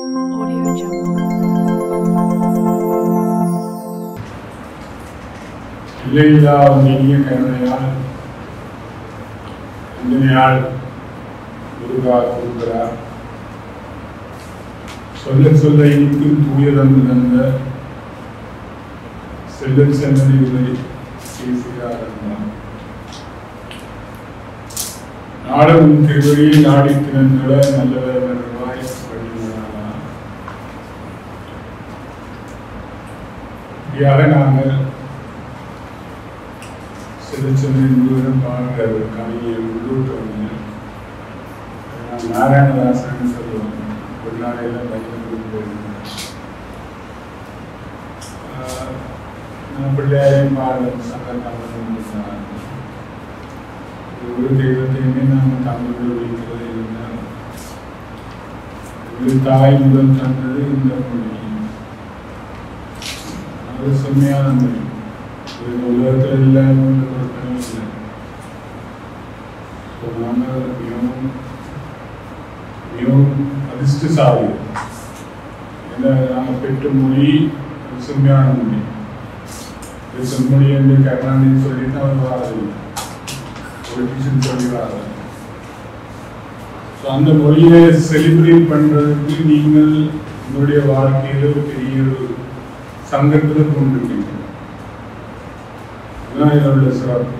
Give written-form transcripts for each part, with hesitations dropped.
Audio Jungle. இல்லையா இனிய கருணையால் இந்தனையால் முருகா கொடுக்கிறா சொல்ல சொல்ல இனிக்கும் தூயதந்து தந்த செல்லும் செல்லனை பேசுகிறார் நாடும் திருவழியில் நாடி திறந்துள்ள நல்லவர் வருவாய் வழிமுறையாளா இப்படியாக நாங்கள் செல்லுச்செல்லை முழுவதும் பாடுற ஒரு கவியை உள்ளூட்டவங்க நாராயணதாசன் சொல்லுவாங்க ஒரு நாளையில் பையன் நான் பிள்ளையாரையும் பாடல் சங்கர் ஒரு தெய்வத்தையுமே நாம் தமிழில் வைக்கிறது இருந்தால் ஒரு தாய் முதல் தந்தது இந்த மொழி அது செம்மையான மொழி உலகத்தில் இல்லாத ஒரு பணம் இல்லை நாங்கள் மிகவும் அதிர்ஷ்டசாலி ஏன்னா நாங்கள் பெற்ற மொழி செம்மையான மொழி செம்மொழி என்று கருணாநிதி சொல்லிட்டு அவர் வாழவில்லை பொலிட்டிஷியன் சொல்லுவாங்க. ஸோ அந்த மொழியை செலிப்ரேட் பண்ணுறதுக்கு நீங்கள் உங்களுடைய வாழ்க்கையில் ஒரு பெரிய ஒரு சங்கத்தை கொண்டிருக்கீங்க. அதுதான் இதில் உள்ள சிறப்பு.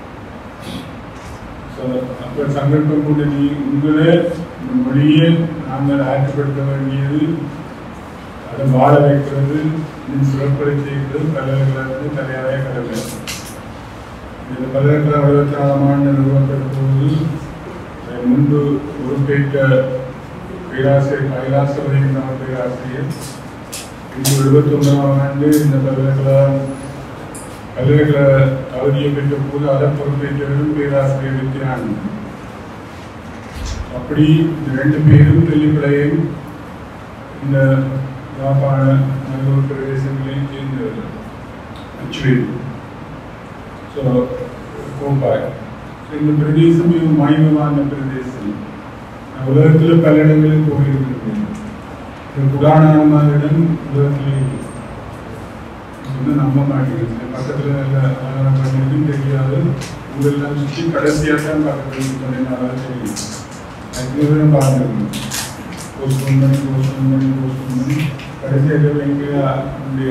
ஸோ அப்போ சங்கல்பம் கொண்டு உங்களே இந்த மொழியை நாங்கள் ஆற்றுப்படுத்த வேண்டியது அதை வாழ வைக்கிறது சிறப்படை செய்கிறது பல்கலைக்கழகத்து தலையாய கடமை. இந்த பல்கலைக்கழக 24ஆம் ஆண்டு நிறுவப்பட்ட போது முன்பு பொறுப்பேற்ற பேராசிரியர் கைலாசவதியின் பேராசிரியர் இன்று 79ஆம் ஆண்டு இந்த பல்கலைக்கழக தகுதியை பெற்ற போது அதை பொறுப்பேற்றவரும் பேராசிரியர் வித்யானந்தன். அப்படி இந்த 2 பேரும் தெளிவுகளையும் இந்த யாழ்ப்பாண நல்லூர் பிரதேசங்களையும் சேர்ந்தவர்கள் அச்சுவேல். ஸோ கோப்பாய் இந்த பிரதேசம் மிகவும் மகிமமான பிரதேசம். நான் உலகத்தில் பல இடங்களில் போயிருக்கிறேன். இந்த புராணமாரிடம் உலகத்திலே சொன்ன நம்ப மாட்டேங்குது. பக்கத்தில் நல்ல ஆதாரம் பண்ணியிருக்கும் தெரியாது. ஊரெல்லாம் சுற்றி கடைசியாக தான் பக்கத்தில் சொன்னதுனால தெரியும். அதுக்கு பார்த்துருக்கணும். போஸ்ட் பண்ணி கடைசியாக என்னுடைய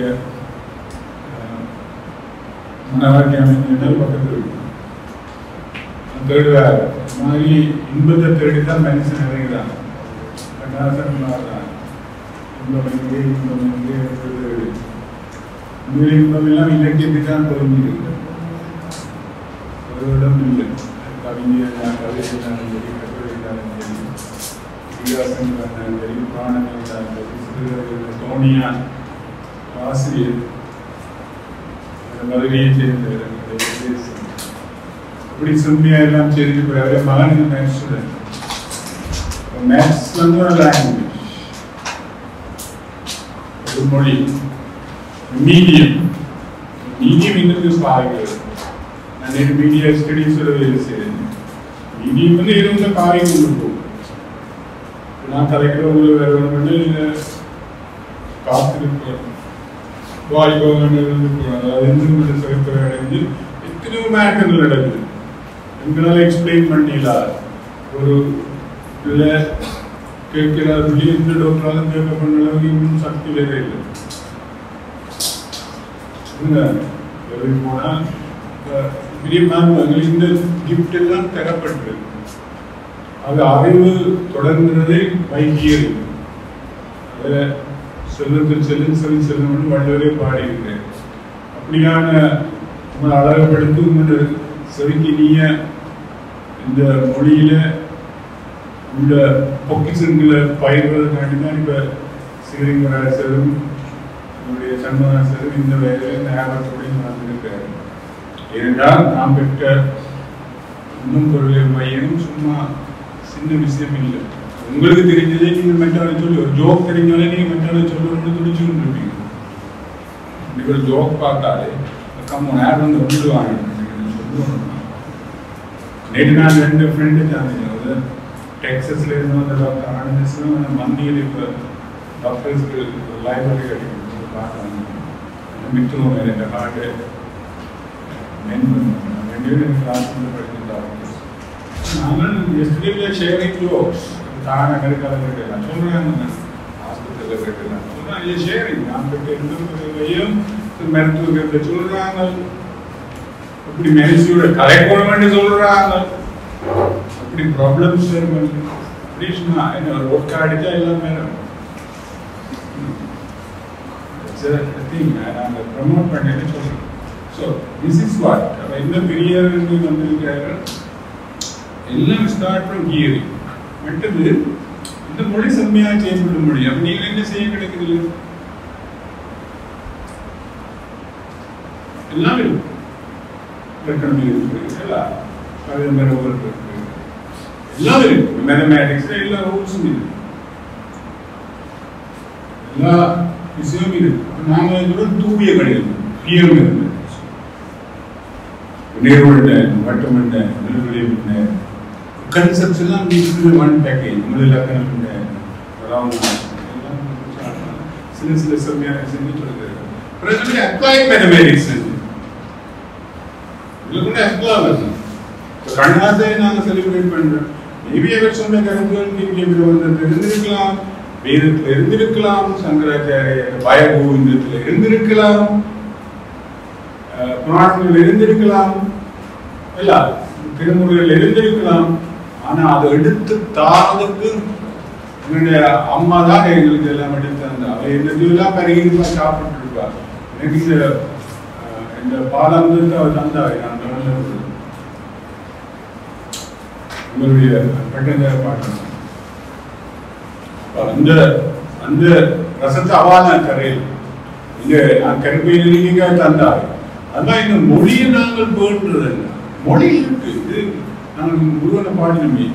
மனவாட்டி அமைஞ்சால் பக்கத்தில் இருக்கும். தேடுவார் மாதிரி இன்பத்தை தேடிதான் மனுஷன் இறங்குறான். கண்ணாசன் மாறுறான். இன்பம் எங்கே தேடு உண்மையில் இன்பம் எல்லாம் இலக்கியத்தை தான் தெரிஞ்சிருக்கு. ஒரு இடம் இல்லை. கவிஞர் கவிதைனாலும் சரி கட்டுரைனாலும் சரி இதிகாசங்களாலும் சரி புராணங்களாலும் சரி சிறுகதைகள் சோனியா ஆசிரியர் மதுரையை சேர்ந்தவர். இப்படி செம்மையா எல்லாம் செய்துட்டு போய் மகன் மேத்ஸ் ஸ்டூடெண்ட். மேத்ஸ் வந்து ஒரு லாங்குவேஜ், ஒரு மொழி, மீடியம் இன்னும் பாருங்கள். நான் நேற்று மீடியா ஸ்டடீஸோட வேலை செய்கிறேன். மீடியம் வந்து இருந்த பாருங்க இருக்கும். நான் கலைக்கிறவங்களுக்கு வேற ஒன்று காத்திருப்பேன். எத்தனையோ மேட்டர்கள் நடக்குது. எங்களால் எக்ஸ்பிளைன் பண்ணிடல. ஒரு பிள்ளை கேட்கிறார், எந்த டாக்டராலும் கேட்க பண்ண அளவுக்கு இன்னும் சக்தி வேற இல்லை. போனா பெரிய மேம் இந்த கிஃப்ட் எல்லாம் தரப்பட்டிருக்கு. அது அறிவு தொடர்ந்ததை வைக்கியது. அதை செல்வத்தில் செல்லும் வள்ளுவரே பாடியிருக்கிறேன். அப்படியான உங்களை அழகுபடுத்தி உங்களோட செருக்கினிய இந்த மொழியில உள்ள பொக்கிசங்களை பயிர்வதற்காண்டி தான் இப்போ சிவலிங்கராசரும் என்னுடைய சண்முகராசரும் இந்த வேலையில் இந்த ஆபத்தோடையும் நடந்திருக்கிறார். ஏனென்றால் நாம் பெற்ற இன்னும் பொருள் மையம் சும்மா சின்ன விஷயம் இல்லை. உங்களுக்கு தெரிஞ்சதே நீங்கள் மென்டால சொல்லி ஒரு ஜோக் தெரிஞ்சாலே நீங்கள் மென்டால சொல்லணும்னு துடிச்சுன்னு இருப்பீங்க. இன்னைக்கு ஒரு ஜோக் பார்த்தாலே கம்ம நேரம் வந்து வந்துடுவாங்க சொல்லுவாங்க. நேற்று நான் 2 ஃப்ரெண்டு சாந்திங்க. டெக்ஸஸ்ல இருந்து வந்த டாக்டர் ஆனந்தம் மந்தியில் இப்போ டாக்டர்ஸ்க்கு லைப்ரரி கிடைக்கும் பார்க்கலாம். மிகவும் இந்த ஹார்ட் மென் ரெண்டு கிளாஸ் படிக்கிற டாக்டர்ஸ். நாங்கள் எஸ்டே ஷேரிங் ஜோக்ஸ் தான கருக்கால கேட்கலாம் சொல்கிறாங்க, ஆஸ்பத்திரியில் கேட்கலாம் சொல்கிறாங்க. இது ஷேரிங் நாங்கள் இருந்தும் மருத்துவத்தை சொல்கிறாங்க, அப்படி மெடிசியோட கலைக்கொள்ளும் சொல்கிறாங்க, அப்படி ப்ராப்ளம்ஸ் அப்படி சொன்னா என்ன ரோட்கா அடித்தா எல்லாம் மேலும் நாங்கள் ப்ரமோட் பண்ணி சொல்கிறோம். ஸோ திஸ் இஸ் வாட் அப்போ இந்த பெரியவர்கள் வந்திருக்கிறார்கள் எல்லாம் ஸ்டார்ட் ஃப்ரம் ஹியரிங். மற்றது இந்த மொழி செம்மையாக செயல்பட முடியும். அப்போ நீங்கள் என்ன செய்ய கிடைக்குது? எல்லாம் இருக்கு, எக்கனாமி இருக்கு, எல்லாம் இருக்கு, எல்லாம் இருக்கு. மேத்தமேட்டிக்ஸ்ல எல்லா ரூல்ஸும் இருக்கு, எல்லா விஷயமும் இருக்கு. நாங்கள் இதோட தூவிய கிடையாது பிஎம் இருக்கு, நேர்வண்ட வட்டமண்ட நிலவிலை கன்செப்ட்ஸ் எல்லாம் ஒன் பேக்கேஜ் முதலக்கணம் சில சில செம்மையான செஞ்சு சொல்லுறது. அப்ளைட் மேத்தமேட்டிக்ஸ் கண்ணாசை நாங்கள் செலிப்ரேட் பண்றோம். மேபி அவர் சொன்ன கருத்துகள் இருந்திருக்கலாம், வேதத்தில் இருந்திருக்கலாம், சங்கராச்சாரிய பயகோவிந்தத்தில் இருந்திருக்கலாம், புராணங்கள் இருந்திருக்கலாம், எல்லாம் திருமுறைகள் இருந்திருக்கலாம். ஆனா அதை எடுத்து தாரதுக்கு என்னுடைய அம்மா தான் எங்களுக்கு எல்லாம் எடுத்து அந்த அவை எல்லாம் கருகிருப்பா சாப்பிட்டு இருப்பா. எனக்கு இந்த பாலாந்தத்தை அவர் தந்தார். நான் உங்களுடைய பட்டந்த பாட்டு அந்த அந்த ரசத்தை அவான கரையில் இங்க நான் கருப்பையிலேயே தந்தார். அதான் இந்த மொழியை நாங்கள் போன்றது அல்ல, மொழி இருக்கு. இது நாங்கள் முருகனை பாடினமே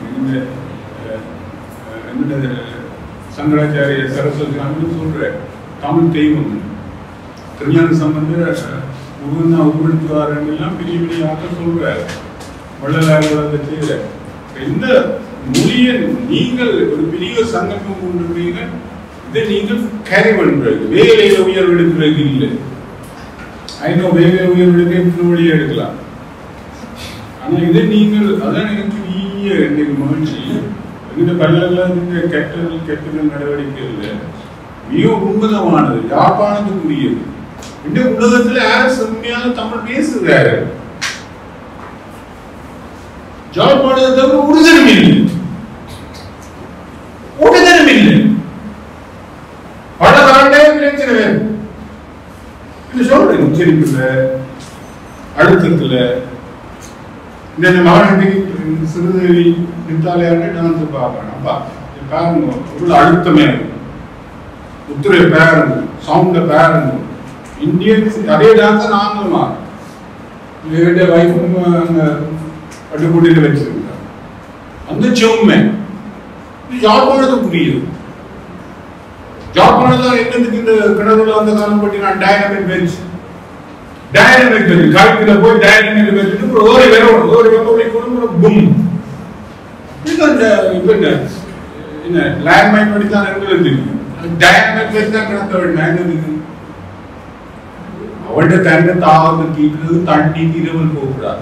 இந்த சங்கராச்சாரிய சரஸ்வதி சொல்ற தமிழ் தெய்வம் திருஞான சம்பந்தர் முருகன் தான் உருவெடுத்துவாருன்னு எல்லாம் பெரிய பெரிய ஆக்க சொல்றாரு. வள்ளலார்கள் அதை செய்யற இந்த மொழியை நீங்கள் ஒரு பெரிய சங்கல்பம் கொண்டிருக்கீங்க. இதை நீங்கள் கேரி பண்றது வேலையில உயர்வு எடுக்கிறது இல்லை. ஐநோ வேலை உயர்வு எடுக்க வழியை எடுக்கலாம். ஆனா இதை நீங்கள் அதான் எனக்கு பெரிய மகிழ்ச்சி. இந்த பல்கலைக்கழக கெட்டல் நடவடிக்கை இல்லை, மிகவும் உன்னதமானது, யாழ்ப்பாணத்துக்குரியது. இந்த உலகத்துல யாரும் செம்மையான தமிழ் பேசுகிறாரு. யாழ்ப்பாணத்தை தவிர உறுதலும் இல்லை, உறுதலும் இல்லை. பல ஆண்டே பிரச்சனை வேறு சொல்றேன். உச்சரிப்புல அழுத்தத்துல இந்த மகனுக்கு சிறுதேவி நித்தாலையாண்டு டான்ஸ் பார்க்கணும். பாருங்க உள்ள அழுத்தமே உத்துரை பேருங்க, சவுண்ட பேருங்க. இந்தியன்ஸ் அதே டான்ஸ் நாங்களுமா வைஃபும் அங்க பட்டுக்கூட்டில வச்சிருக்காங்க. அந்த செம்மை யாழ்ப்பாணத்தை புரியுது. யாழ்ப்பாணம் என்னதுக்கு இந்த கிணறுல வந்த காலம் பற்றி நான் டைனமிக் பெஞ்ச் காய்க்கில போய் டைனமிக் பெஞ்சுட்டு ஒரு வேணும் ஒரு கூட பும் இப்ப என்ன லேண்ட்மைன் படித்தான் எங்களுக்கு டைனமிக் பெஞ்ச் தான் கிடத்த வேண்டும். அவள்கிட்ட தன்னை தாவத்தை தீக்கிறது தண்ணி தீரவன் போகக்கூடாது.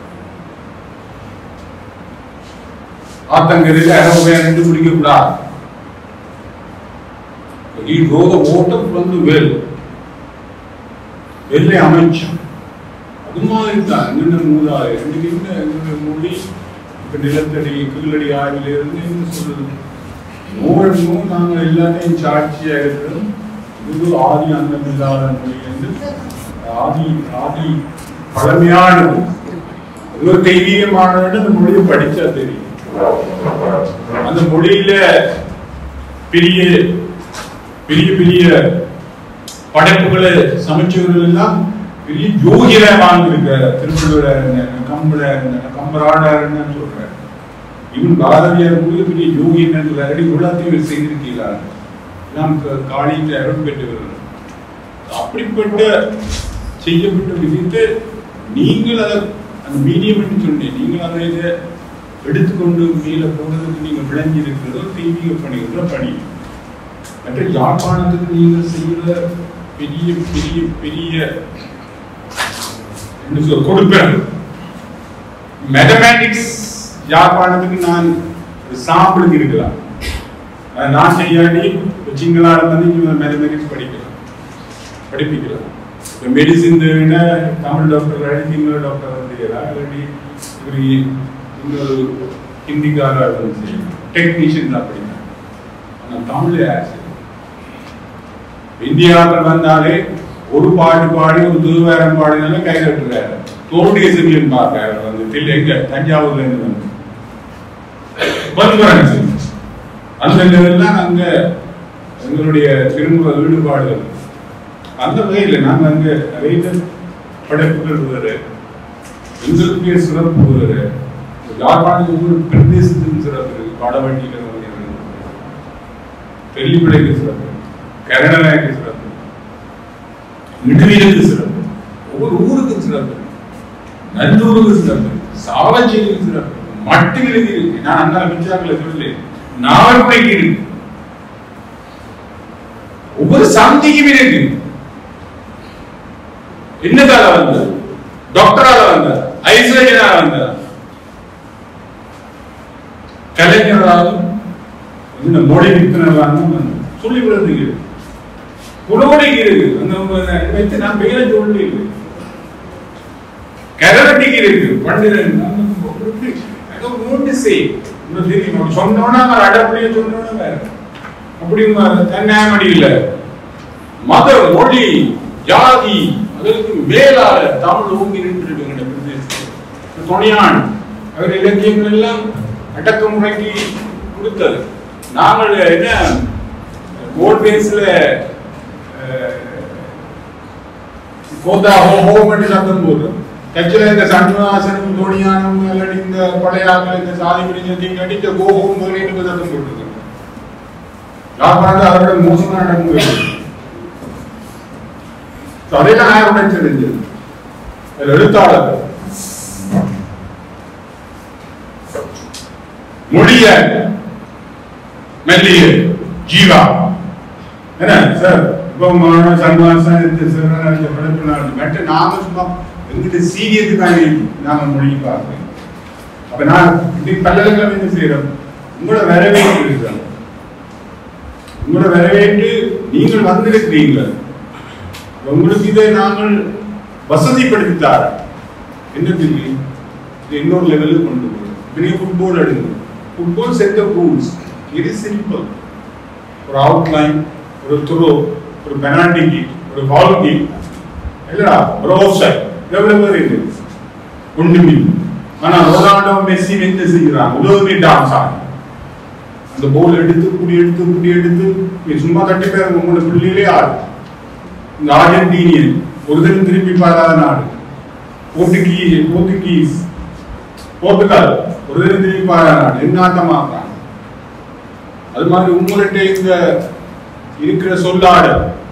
ஆத்தங்கரையில் அறவையாண்டு குடிக்க கூடாது. வெள்ளை அமைச்சம் அது மாதிரி தான் என்னென்ன மூதாது மொழி இப்ப நிலத்தடி கீழடி ஆறில இருந்து என்ன சொல்றது நோழமும் நாங்கள் எல்லாத்தையும் சாட்சியா இருக்கிறோம். இது ஆதி அந்தம் இல்லாத மொழி என்று ஆதி ஆதி பழமையானது, ஒரு தெய்வீகமானது. அந்த மொழியை படிச்சா தெரியும். அந்த மொழியில பெரிய பெரிய பெரிய படைப்புகளை சமைச்சவர்கள் எல்லாம் பெரிய யோகியா வாழ்ந்திருக்க. திருவள்ளுவர் கம்பராடார் சொல்ற இவன் பாரதியார் கூட பெரிய யோகி என்னடி எல்லாத்தையும் செய்திருக்கிறார். எல்லாம் காலியில் அருள் பெற்றவர்கள். அப்படிப்பட்ட செய்யப்பட்ட விஷயத்தை நீங்கள் அதை அந்த மீடியம் என்று சொன்னேன். நீங்கள் அதை இதை எடுத்துக்கொண்டு மேல போனதுக்கு நீங்க விளங்கி இருக்கிறதோ தெய்வீக பணிகள பணி. மற்ற யாழ்ப்பாணத்துக்கு நீங்கள் செய்கிற பெரிய பெரிய பெரிய என்ன சொல்ல கொடுப்பேன். மேத்தமேட்டிக்ஸ் யாழ்ப்பாணத்துக்கு நான் சாம்பிளுக்கு இருக்கலாம். நான் செய்யாடி சிங்களால வந்து மேத்தமேட்டிக்ஸ் படிப்பிக்கலாம். இப்போ medicine Tamil doctor Sinhala doctor வந்து இல்லாட்டி இப்படி இன்னொரு ஹிந்திக்காரர் வந்து செய்யணும், டெக்னீஷியன் தான் படிக்கணும். ஆனால் தமிழ் யார் செய்யணும்? இந்தியாவில் வந்தாலே ஒரு பாட்டு பாடி ஒரு திருவாரம் பாடினாலும் கை கட்டுறாரு. தோண்டிய சிவியன் பார்க்கிறாரு வந்து எங்க தஞ்சாவூர்ல இருந்து வந்து அந்த லெவல்லாம் அங்க எங்களுடைய திருமுக ஈடுபாடுகள் அந்த வகையில் நாங்கள் அங்கே நிறைய படைப்புகள் வேறு, எங்களுடைய சிறப்பு வேறு, யாழ்ப்பாணத்துக்கு ஒரு பிரதேசத்துக்கு சிறப்பு இருக்கு. பாடவண்டியில் வெள்ளிப்பிழைக்கு சிறப்பு, கரணநாயக்கு சிறப்பு, இடுவிலுக்கு சிறப்பு, ஒவ்வொரு ஊருக்கு சிறப்பு, நல்லூருக்கு சிறப்பு, சாவச்சேரிக்கு சிறப்பு, மட்டுகளுக்கு இருக்கு. நான் அந்த மிச்சாக்களை சொல்லி நாவல்புரைக்கு இருக்கு, ஒவ்வொரு சந்திக்கும் இருக்கு. என்னதால வந்த டாக்டரால வந்த ஐஸ்வர்யனால வந்த கலைஞராலும் இந்த மோடி விற்பனாலும் சொல்லி விடுறதுக்கு புலோடிக்கு இருக்கு. அந்த வச்சு நான் பேரை சொல்லி கரவட்டிக்கு இருக்கு. பண்டிதன் சொன்னோன்னா அடப்படிய சொன்னோன்னா வேற அப்படி தன்னியாமடி இல்ல. மதம், மொழி, ஜாதி அதற்கு மேலாக தமிழ் ஓங்கி நின்று துணையான் அவர் இலக்கியங்கள் எல்லாம் அடக்குமுறைக்கு கொடுத்தது. நாங்கள் என்ன கோல் பேஸ்ல கோதா ஹோம் என்று சத்தம் போடுறோம். கட்சியில இந்த சண்முகாசனம் தோணியானம் இந்த பழையாக்கள் இந்த சாதி பிரிஞ்சத்தையும் கட்டிச்ச கோஹோம் சத்தம் போட்டுருக்கோம். யாழ்ப்பாணத்தில் அவரோட மோசமான அடங்குமுறை அதையெல்லாம் நான் தெரிஞ்சது. எழுத்தாளர் மொழிய மெல்லிய ஜீவா என்ன சார் இப்போ சன்மாசம் படைப்பு நாம சும்மா எங்கிட்ட சீரியஸுக்காக நாம மொழி பார்க்கிறோம். அப்ப நான் இன்னைக்கு பல்கலைக்கழகம் என்ன செய்யறோம்? உங்களோட வரவேற்று இருக்கிறோம். உங்களோட வரவேற்று நீங்கள் வந்திருக்கிறீங்க. உங்களுக்கு இதை நாங்கள் வசதிப்படுத்தித்தார் என்ன இன்னொரு லெவலுக்கு கொண்டு போகிறோம். பெரிய ஃபுட்பால் எடுங்க. Football set of rules, very simple. ஒரு அவுட்லைன், ஒரு த்ரோ, ஒரு பெனால்டி கிக், ஒரு பால் கிக், இல்லையா ஒரு ஆஃப் சைட், எவ்வளவு பேர் இருக்கு ஒன்றுமே. ஆனா ரொனால்டோ மெஸ்ஸி என்ன செய்கிறாங்க? உலகமே டான்ஸ் ஆகும். அந்த போல் எடுத்து புடி எடுத்து சும்மா தட்டி பேர் உங்களோட பிள்ளையிலே ஆடும். இந்த அர்ஜென்டினியன் ஒருத்தரும் திரும்பி பாராத நாடு, போர்த்துகால் ஒருத்தரும் திரும்பி பாராத நாடு, என்னாட்டமாக. அது மாதிரி உங்கள்கிட்ட இந்த இருக்கிற சொல்லாடு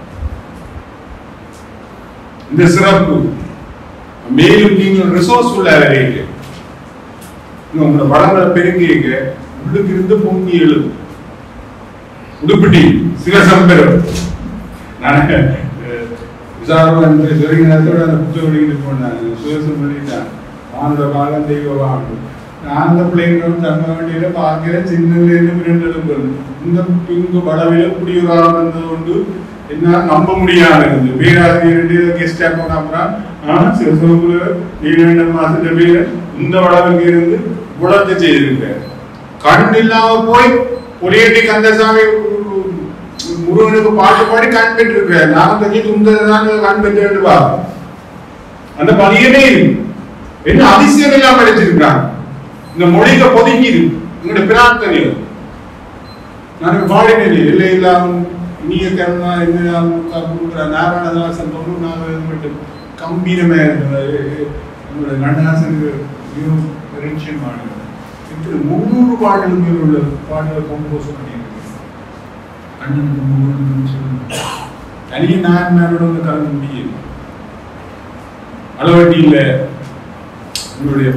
இந்த சிறப்பு மேலும் நீங்கள் ரிசோர்ஸ்ஃபுல்லா வரீங்க. உங்களோட வளங்களை பெருங்க உள்ளுக்கு இருந்து பொங்கி எழுது உடுப்பிட்டி சிவசம்பரம். நான் விசாரம் நேரத்தோட அந்த புத்தகம் வெளியிட்டு போனேன். சுயசம் வெளியிட்டான் ஆனோட பாகம் தெய்வம். நான் அந்த பிள்ளைங்களும் தங்க வேண்டியில பார்க்கிறேன். சின்ன இந்த பிங்கு வடவில குடியுறாரம் வந்தது கொண்டு என்ன நம்ப முடியாது இருந்தது. பேராசிரியர் கெஸ்டா போனா சிவசோகுல நீண்ட மாசத்துல பேர் இந்த வடவுக்கு இருந்து குளத்தை செய்திருக்க கண் இல்லாம போய் பொலியட்டி கந்தசாமி முருகனுக்கு பாட்டு பாடி கண் பெற்று இருக்க. நான் தங்கி துந்ததான் கண் பெற்றுவா. அந்த பணியமே என்ன அதிசயம் இல்லாம படிச்சிருக்காங்க. இந்த மொழிக பொதுங்கி உங்களுடைய பிரார்த்தனைகள் நான் பாடினேன். இல்லை இல்லாம இனிய கருணா என்ன கொடுக்குற நாராயணதாசன் 94 கம்பீரமே இருந்தது. உங்களுடைய கண்ணாசனுக்கு மிகவும் பரிச்சயமானது. இப்படி 300 பாடல்கள் மேல் உள்ள பாடல்கள் கம்போஸ் பண்ணியிருக்கு. தனியே நாயன்மாரோட வந்து கலந்து முடியும். அளவட்டி இல்லை உங்களுடைய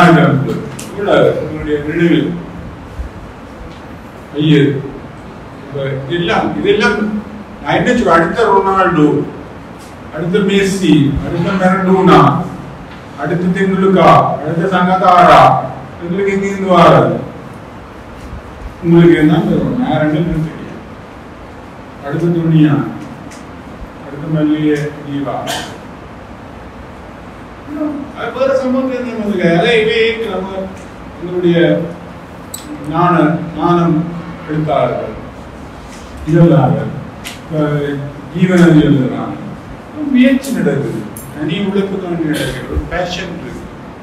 உங்களுடைய நினைவில் ஐயர் இதெல்லாம் நான் என்ன சொல்ல, அடுத்த ரொனால்டோ, அடுத்த மெஸ்ஸி, அடுத்த மெரடோனா, அடுத்த தெண்டுல்கா, அடுத்த சங்ககாரா, எங்களுக்கு எங்கிருந்து வராது? உங்களுக்கு என்ன வரும்? நேரம் தெரியும். அடுத்த துணியா, அடுத்த மல்லிகை ஜீவா, அது வேற சம்பவம். நம்ம எங்களுடைய ஞானம் எழுத்தாளர்கள் இதெல்லாம் ஜீவனம் எழுதுறாங்க, முயற்சி நடக்குது, தனி உழைப்புக்காண்டி நடக்கிற ஒரு பேஷன் இருக்கு.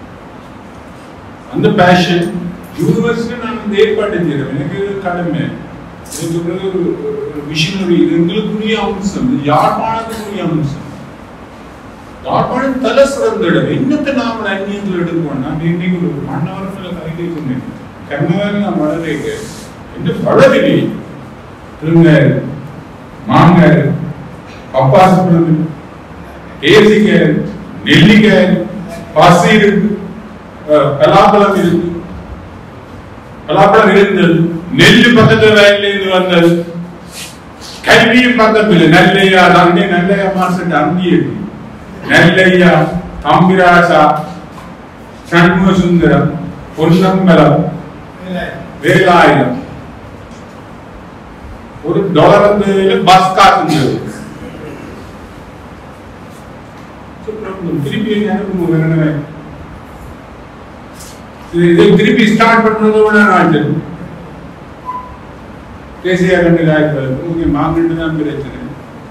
அந்த பேஷன் யூனிவர்சிட்டி நான் இந்த ஏற்பாடு செய்யறேன். எனக்கு கடமை, எனக்கு ஒரு விஷனரி, இது எங்களுக்குரிய அம்சம், இது யாழ்ப்பாணத்துக்குரிய அம்சம். யாழ்ப்பாணம் தலை சிறந்த இடம். என்னத்தை நாம அந்நியத்தில் எடுக்கணும்? நான் இன்னைக்கு ஒரு மன்னவரத்தில் கவிதை சொன்னேன். கர்நாடக நான் வளரேங்க என்று வளரிலே திருங்காய், மாங்காய், பப்பாசு பழம், ஏசிக்காய், நெல்லிக்காய், பசி இருக்கு, பலாப்பழம் இருக்கு. பலாப்பழம் இருந்தது, நெல்லு பக்கத்துல வயலிருந்து வந்தது, கல்வியும் பக்கத்துல நல்லையா, அங்கே நல்லையா மாசம் அங்கேயே நல்லையா, தம்பிராசா, சண்முக சுந்தரம், பொன்னம்பலம், வேலாயுதம், ஒரு $1 பஸ் காசு திருப்பி திருப்பி ஸ்டார்ட் பண்றது தேசிய கண்டு காய்ப்பு மாங்கண்டு தான் பிரச்சனை.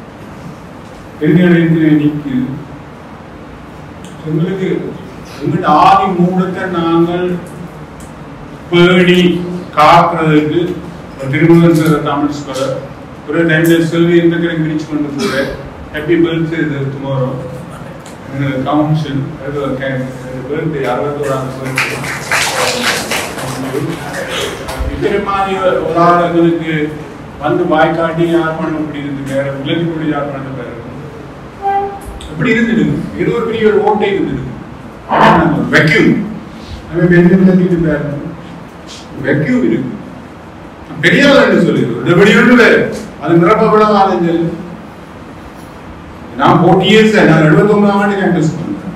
பெண்கள் நிற்குது. எங்களுக்கு எங்கள்கிட்ட ஆதி மூடத்தை நாங்கள் பேணி காக்குறதுக்கு திருமணம் தமிழ் ஸ்காலர் ஒரு டைம்ல செல்வி எந்த கிழங்கு பிரிச்சு கொண்டு போற happy birthday tomorrow council birthday 61ஆம் மாதிரி ஒரு ஆள் எங்களுக்கு வந்து வாய்க்காட்டி யாழ்ப்பாணம் அப்படி இருந்து வேற உலகக்கூடிய யாழ்ப்பாணம் வேற அப்படி இருந்தது. இது ஒரு பெரிய ஒரு ஓட்டை இருந்தது. வெக்யூம் வெக்யூம் இருக்கு. பெரியார் சொல்லிடுவோம் அது நிரப்பப்படாத. நான் 40 years நான் 79ஆம் ஆண்டு கேம்பஸ் பண்ணேன்.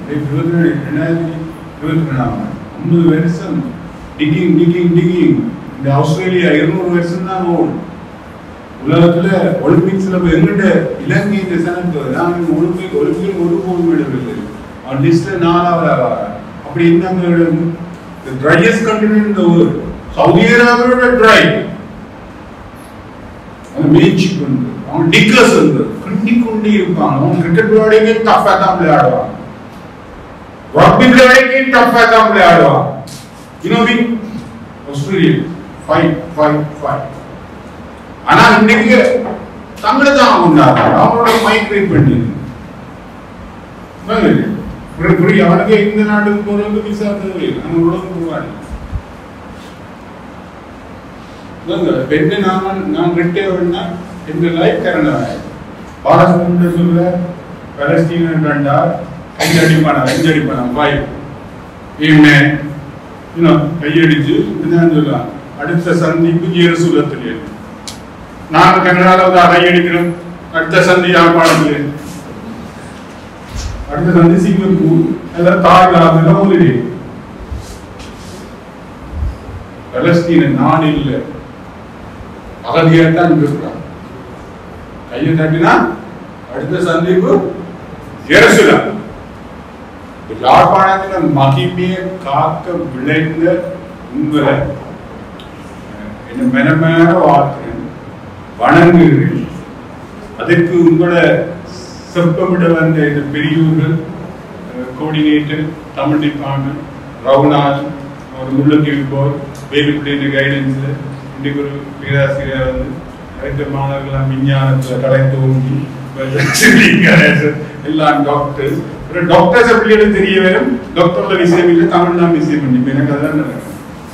2022ஆம் ஆண்டு 50 வருஷம் டிகிங் இந்த ஆஸ்திரேலியா 200 வருஷம் தான் ஓடும். உலகத்துல ஒலிம்பிக்ஸ்ல எங்கிட்ட இலங்கை இந்த சனத்து நான் ஒலிம்பிக் ஒரு கோல் மெடல் இல்லை. லிஸ்ட்ல 4வது அப்படி இருந்தாங்க. ட்ரையஸ்ட் கண்டினென்ட் இந்த வேர்ல்ட் சவுதி அரேபியாவோட ட்ரை. அவங்க மேய்ச்சி கொண்டு அவங்க டிக்கர்ஸ் வந்து கண்டிக்கொண்டே இருப்பாங்க. அவங்க கிரிக்கெட் விளையாடியே டஃபா தான் விளையாடுவாங்க. ரக்பி விளையாடியே டஃபா தான் விளையாடுவாங்க. யூனோவி ஆஸ்திரேலியா ஃபைட். ஆனா இன்னைக்கு தங்களை தான் கொண்டாங்க. அவங்களோட மைக்ரேட் பண்ணி அவனுக்கு இந்த நாட்டுக்கு போறதுக்கு விசா தேவை. நம்ம உலகம் போவாங்க. பெண்ணு நான் கிட்டேன்னா இந்த லைஃப் கரண்ட் பாரஸ்பூர்ல சொல்ற பலஸ்தீன் ரெண்டா 5 அடிப்பானா 5 கையடிச்சு இதுதான் சொல்லலாம். அடுத்த சந்திப்பு ஜெருசலேத்தில். நாங்க கனடாவில் அறை அடிக்கிறோம். அடுத்த சந்தி யாழ்ப்பாணத்திலே, அடுத்த சந்தி சிங்கப்பூர், தாய்லாந்து ஊரிலே. பலஸ்தீன நாடு இல்லை, அகதியாத்தான் இருக்கிறான். கையை தட்டினா அடுத்த சந்திப்பு ஜெருசலேம். யாழ்ப்பாணத்தில் மகிமையை காக்க விளைந்த உங்களை என்ன மெனமேற வாழ்க்கிறேன், வணங்குகிறேன். அதற்கு உங்களோட செப்பமிட வந்த இந்த பெரியூர்கள் கோஆர்டினேட்டர் தமிழ் டிபார்ட்மெண்ட் ரவுநாத் ஒரு முள்ளக்கேள்வி போர் வேலுக்குடைய கைடன்ஸில் இன்றைக்கு ஒரு பேராசிரியர் வந்து அடுத்த மாணவர்களாம் விஞ்ஞானத்தில் கலைந்து ஓங்கி எல்லாம் டாக்டர்ஸ் டாக்டர்ஸ் பிள்ளைகளுக்கு தெரிய வரும். டாக்டர்ல விஷயம் இல்லை, தமிழ் தான் விஷயம் பண்ணி எனக்கு அதான் நடக்கும்.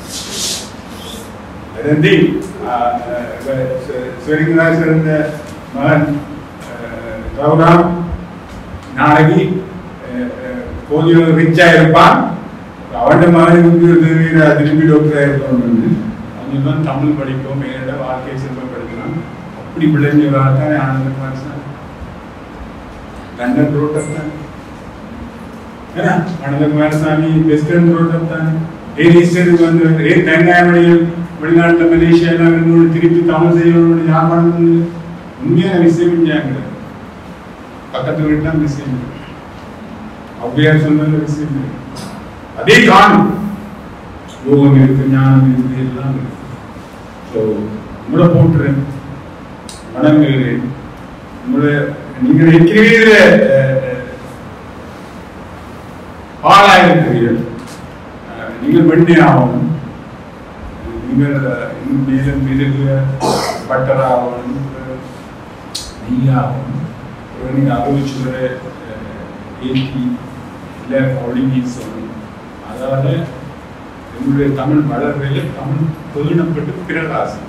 சிவலிங்கராஜ் மகன் ரவுராம் நாளைக்கு கொஞ்சம் ரிச்சா இருப்பான். அவன் மகனுக்கு திரும்பி டாக்டர் ஆயிருப்பான். அவங்கெல்லாம் தமிழ் படிப்போம், என்னோட வாழ்க்கையை சிறப்பாக படிக்கலாம். அப்படி விளைஞ்சவராகத்தான் ஆனந்தகுமார் சார் லண்டன் ரோட்டத்தான் ஆனந்தகுமாரசாமி வெஸ்டர்ன் ரோட்டத்தான் ஈஸ்டருக்கு வந்து தேங்காய்மணியில் வெளிநாட்டில் மலேசியாவில் திருப்பி தமிழ் செய்யணும் ஞாபகம் உண்மையான விஷயம் இல்லையாங்க பக்கத்து வீட்டுலாம் விஷயம் ஔவையார் சொன்ன விஷயம் அதே காணும் யோகம் இருக்கு ஞானம் இருக்கு எல்லாம் இருக்கு ஸோ உங்களை போட்டுறேன் வணங்குகிறேன் உங்களை நீங்கள் இருக்கிற ஆளாயிருக்கிறீர்கள் நீங்கள் வெண்ணே ஆகணும் நீங்கள் மேலும் மெருக பட்டர் ஆகணும் நெய் ஆகணும் நீங்கள் அறுவச்சுரை ஏற்றி இல்லை ஒழுங்கி சொல்லணும் அதாவது என்னுடைய தமிழ் வளர்வையில் தமிழ் பேணப்பட்டு பிரகாசம்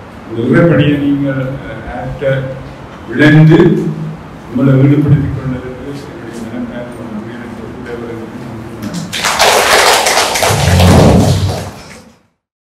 உறப்படியை நீங்கள் விளைந்து உங்களை ஈடுபடுத்திக் கொண்டது